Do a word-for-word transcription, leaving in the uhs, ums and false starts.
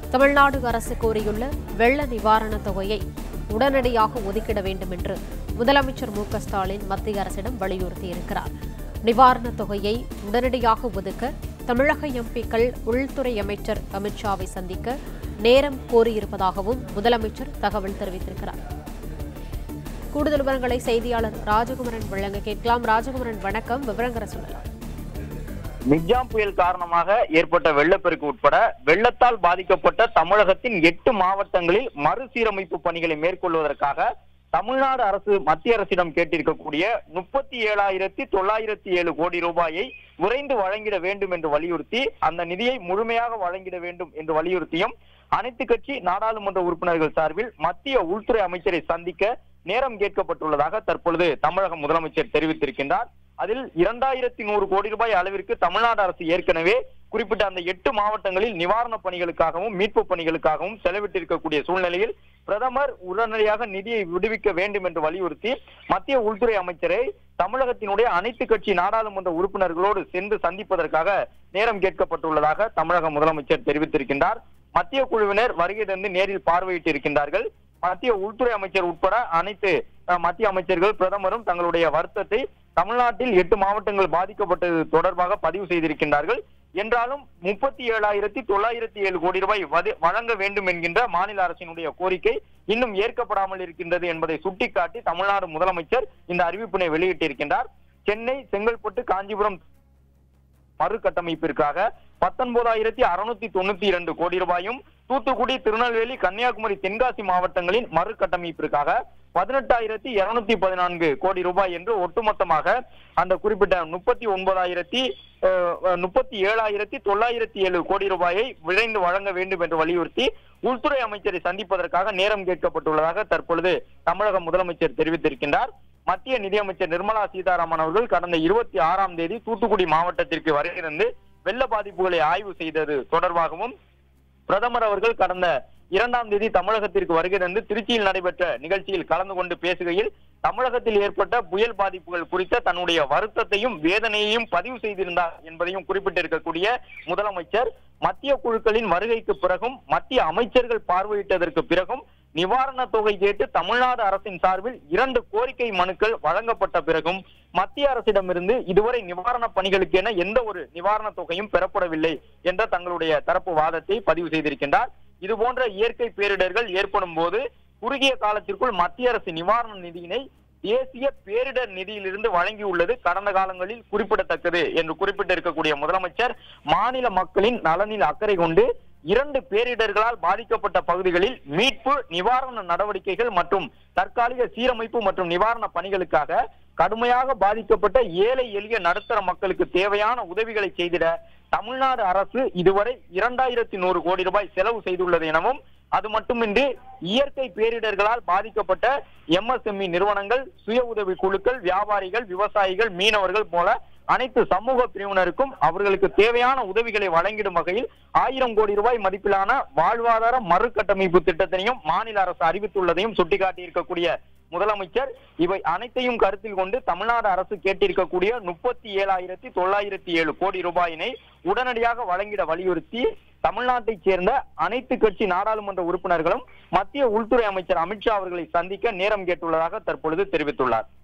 தமிழ்நாடு அரசு கோரியுள்ள வெள்ள நிவாரணத் தொகையை உடனடியாக ஒதுக்கிட வேண்டும் என்று முதலமைச்சர் மு க ஸ்டாலின் மத்திய அரசிடம் வலியுறுத்தியிருக்கிறார். நிவாரணத் தொகையை உடனடியாக ஒதுக்க தமிழக எம்பிக்கள் உள்துறை அமைச்சர் அமித்ஷாவை சந்திக்க நேரம் கோரியிருப்பதாகவும் முதலமைச்சர் தகவல் தெரிவித்திருக்கிறார். கூடுதல் விவரங்களை செய்தியாளர் ராஜகுமரன் வழங்க கேட்கலாம். ராஜகுமரன், வணக்கம். விவரங்களை சொல்லலாம். மிக்ஜாம் புயல் காரணமாக ஏற்பட்ட வெள்ளப்பெருக்கு உட்பட வெள்ளத்தால் பாதிக்கப்பட்ட தமிழகத்தின் எட்டு மாவட்டங்களில் மறுசீரமைப்பு பணிகளை மேற்கொள்வதற்காக தமிழ்நாடு அரசு மத்திய அரசிடம் கேட்டிருக்கக்கூடிய முப்பத்தி ஏழாயிரத்தி தொள்ளாயிரத்தி ஏழு கோடி ரூபாயை விரைந்து வழங்கிட வேண்டும் என்று வலியுறுத்தி அந்த நிதியை முழுமையாக வழங்கிட வேண்டும் என்று வலியுறுத்தியும் அனைத்து கட்சி நாடாளுமன்ற உறுப்பினர்கள் சார்பில் மத்திய உள்துறை அமைச்சரை சந்திக்க நேரம் கேட்கப்பட்டுள்ளதாக தற்பொழுது தமிழக முதலமைச்சர் தெரிவித்திருக்கின்றார். அதில் இரண்டாயிரத்தி நூறு கோடி ரூபாய் அளவிற்கு தமிழ்நாடு அரசு ஏற்கனவே குறிப்பிட்ட அந்த எட்டு மாவட்டங்களில் நிவாரணப் பணிகளுக்காகவும் மீட்பு பணிகளுக்காகவும் செலவிட்டிருக்கக்கூடிய சூழ்நிலையில் பிரதமர் உடனடியாக நிதியை விடுவிக்க வேண்டும் என்று வலியுறுத்தி மத்திய உள்துறை அமைச்சரை தமிழகத்தினுடைய அனைத்து கட்சி நாடாளுமன்ற உறுப்பினர்களோடு சென்று சந்திப்பதற்காக நேரம் கேட்கப்பட்டுள்ளதாக தமிழக முதலமைச்சர் தெரிவித்திருக்கின்றார். மத்திய குழுவினர் வருகை தந்து நேரில் பார்வையிட்டு இருக்கின்றார்கள். மத்திய உள்துறை அமைச்சர் உட்பட அனைத்து மத்திய அமைச்சர்கள் பிரதமரும் தங்களுடைய வருத்தத்தை தமிழ்நாட்டில் எட்டு மாவட்டங்கள் பாதிக்கப்பட்டது தொடர்பாக பதிவு செய்திருக்கின்றார்கள். என்றாலும் முப்பத்தி ஏழாயிரத்தி தொள்ளாயிரத்தி ஏழு கோடி ரூபாய் வழங்க வேண்டும் என்கின்ற மாநில அரசினுடைய கோரிக்கை இன்னும் ஏற்கப்படாமல் இருக்கின்றது என்பதை சுட்டிக்காட்டி தமிழ்நாடு முதலமைச்சர் இந்த அறிவிப்பினை வெளியிட்டிருக்கின்றார். சென்னை, செங்கல்பட்டு, காஞ்சிபுரம் மறுகட்டமைப்பிற்காக பத்தொன்பதாயிரத்தி அறுநூத்தி தொண்ணூத்தி இரண்டு கோடி ரூபாயும், தூத்துக்குடி, திருநெல்வேலி, கன்னியாகுமரி, தென்காசி மாவட்டங்களின் மறுகட்டமைப்பிற்காக பதினெட்டாயிரத்தி இருநூத்தி பதினான்கு கோடி ரூபாய் என்று ஒட்டுமொத்தமாக அந்த குறிப்பிட்ட முப்பத்தி ஒன்பதாயிரத்தி முப்பத்தி ஏழாயிரத்தி தொள்ளாயிரத்தி ஏழு கோடி ரூபாயை விரைந்து வழங்க வேண்டும் என்று வலியுறுத்தி உள்துறை அமைச்சரை சந்திப்பதற்காக நேரம் கேட்கப்பட்டுள்ளதாக தற்பொழுது தமிழக முதலமைச்சர் தெரிவித்திருக்கின்றார். மத்திய நிதியமைச்சர் நிர்மலா சீதாராமன் அவர்கள் கடந்த இருபத்தி ஆறாம் தேதி தூத்துக்குடி மாவட்டத்திற்கு வருகிறது வெள்ள பாதிப்புகளை ஆய்வு செய்தது தொடர்பாகவும் பிரதமர் அவர்கள் கடந்த இரண்டாம் தேதி தமிழகத்திற்கு வருகை தந்து திருச்சியில் நடைபெற்ற நிகழ்ச்சியில் கலந்து கொண்டு பேசுகையில் தமிழகத்தில் ஏற்பட்ட புயல் பாதிப்புகள் குறித்த தன்னுடைய வருத்தத்தையும் வேதனையையும் பதிவு செய்திருந்தார் என்பதையும் குறிப்பிட்டிருக்கக்கூடிய முதலமைச்சர் மத்திய குழுக்களின் வருகைக்கு பிறகும் மத்திய அமைச்சர்கள் பார்வையிட்டதற்கு பிறகும் நிவாரண தொகை கேட்டு தமிழ்நாடு அரசின் சார்பில் இரண்டு கோரிக்கை மனுக்கள் வழங்கப்பட்ட பிறகும் மத்திய அரசிடமிருந்து இதுவரை நிவாரண பணிகளுக்கு என எந்த ஒரு நிவாரண தொகையும் பெறப்படவில்லை என்ற தங்களுடைய தரப்பு வாதத்தை பதிவு செய்திருக்கின்றார். இது போன்ற இயற்கை பேரிடர்கள் ஏற்படும் போது குறுகிய காலத்திற்குள் மத்திய அரசு நிவாரண நிதியினை தேசிய பேரிடர் நிதியிலிருந்து வழங்கியுள்ளது கடந்த காலங்களில் குறிப்பிடத்தக்கது என்று குறிப்பிட்டிருக்கக்கூடிய முதலமைச்சர் மாநில மக்களின் நலனில் அக்கறை கொண்டு இரண்டு பேரிடர்களால் பாதிக்கப்பட்ட பகுதிகளில் மீட்பு, நிவாரண நடவடிக்கைகள் மற்றும் தற்காலிக சீரமைப்பு மற்றும் நிவாரண பணிகளுக்காக கடுமையாக பாதிக்கப்பட்ட ஏழை எளிய நடுத்தர மக்களுக்கு தேவையான உதவிகளை செய்திட தமிழ்நாடு அரசு இதுவரை இரண்டாயிரத்தி நூறு கோடி ரூபாய் செலவு செய்துள்ளது எனவும், அது மட்டுமின்றி இயற்கை பேரிடர்களால் பாதிக்கப்பட்ட எம் எஸ் எம் இ நிறுவனங்கள், சுய உதவி குழுக்கள், வியாபாரிகள், விவசாயிகள், மீனவர்கள் போல அனைத்து சமூக பிரிவினருக்கும் அவர்களுக்கு தேவையான உதவிகளை வழங்கிடும் வகையில் ஆயிரம் கோடி ரூபாய் மதிப்பிலான வாழ்வாதார மறுகட்டமைப்பு திட்டத்தினையும் மாநில அரசு அறிவித்துள்ளதையும் சுட்டிக்காட்டி இருக்கக்கூடிய முதலமைச்சர் இவை அனைத்தையும் கருத்தில் கொண்டு தமிழ்நாடு அரசு கேட்டிருக்கக்கூடிய முப்பத்தி ஏழாயிரத்தி தொள்ளாயிரத்தி ஏழு கோடி ரூபாயினை உடனடியாக வழங்கிட வலியுறுத்தி தமிழ்நாட்டைச் சேர்ந்த அனைத்து கட்சி நாடாளுமன்ற உறுப்பினர்களும் மத்திய உள்துறை அமைச்சர் அமித்ஷா அவர்களை சந்திக்க நேரம் கேட்டுள்ளதாக தற்பொழுது தெரிவித்துள்ளார்.